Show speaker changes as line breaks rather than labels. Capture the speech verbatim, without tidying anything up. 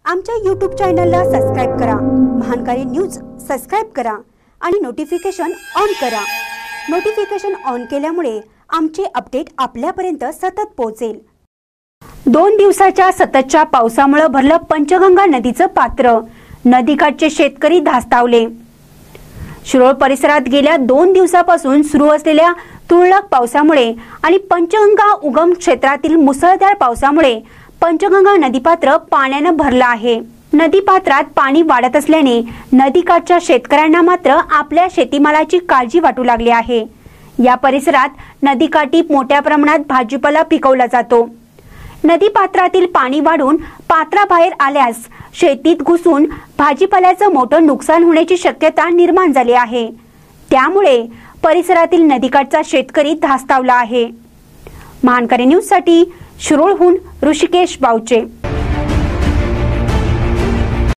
आमच्या यूट्यूब चॅनलला सबस्क्राइब करा, महानकारी न्यूज सबस्क्राइब करा आणि नोटिफिकेशन ऑन करा। नोटिफिकेशन ऑन केल्यामुळे आमचे अपडेट आपल्यापर्यंत सतत पोहोचेल। दोन दिवसाच्या सततच्या पावसामुळे भरलं पंचगंगा नदीचं पात्र, नदीकाठचे शेतकरी धास्तावले। शिरोळ परिसरात गेल्या दोन दिवसापासून सुरू असलेल्या तुरळक पावसामुळे आणि पंचगंगा उगम क्षेत्रातील मुसळधार पावसामुळे पंचगंगा नदीपात्र पाण्याने भरलं आहे। नदीपात्रात पाणी वाढत असल्याने नदीकाठच्या शेतकऱ्यांना मात्र आपल्या शेतीमालाची काळजी वाटू लागली आहे। या परिसरात नदीकाठी मोठ्या प्रमाणात भाजीपाला पिकवला जातो। नदीपात्रातील पाणी वाढून पात्राबाहेर आल्यास शेतीत घुसून भाजीपाल्याचं मोठं नुकसान होण्याची शक्यता निर्माण झाली आहे। त्यामुळे परिसरातील नदीकाठचा शेतकरी धास्तावला आहे। महानकारी न्यूज साठी शिरोळहून ऋषिकेश बावचे।